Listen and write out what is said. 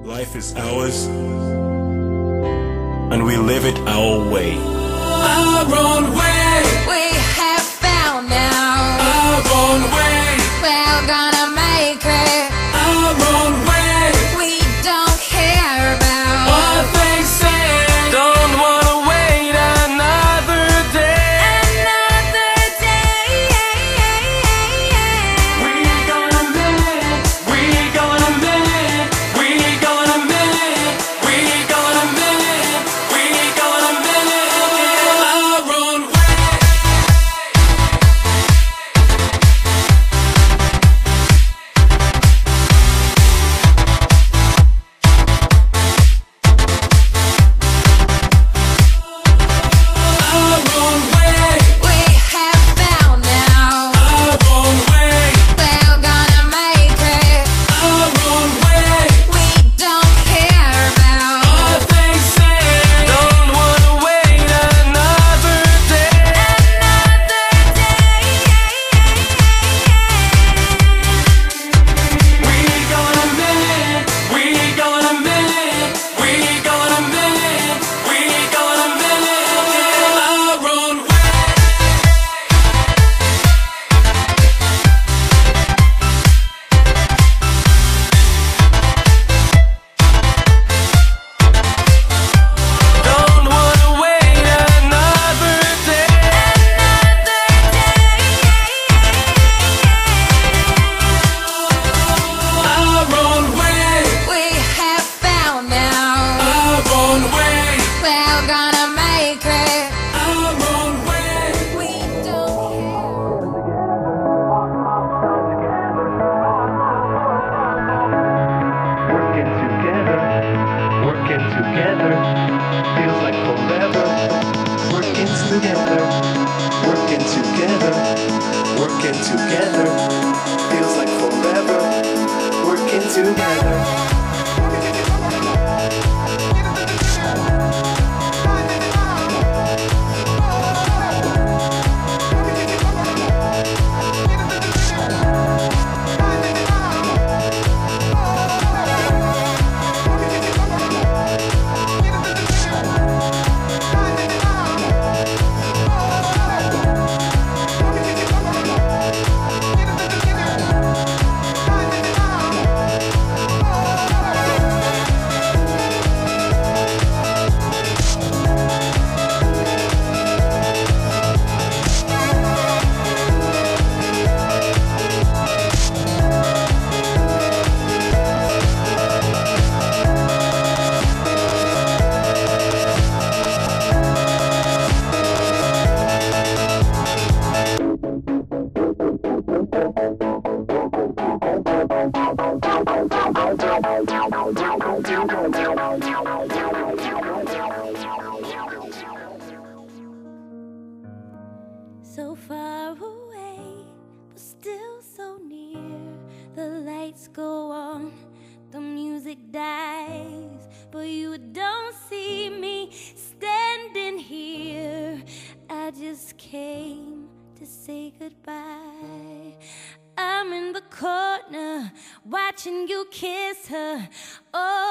Life is ours, and we live it our way. Our own way. We have found now Our own way. we're gonna make it. Our own way. We don't care about What they say. Don't wanna wait another day. another day. We gonna make it. We gonna make it. We gonna make it. We gonna make it. We gonna make it. Our own way. Our own way. We have found now Our own way. we're gonna make it. Our own way. We don't care about What they say. Don't wanna wait another day. another day. We gonna make it. We gonna make it. We gonna make it. We gonna make it. Our own way. Don't wanna wait another day. Our own way. We have found now Our own way. we're gonna make it. Our own way. We don't care. Working together, feels like forever. Working together, feels like forever. Working together. So far away, but still so near. The lights go on, the music dies, but you don't see me standing here. I just came to say goodbye. I'm in the corner, watching you kiss her. Oh,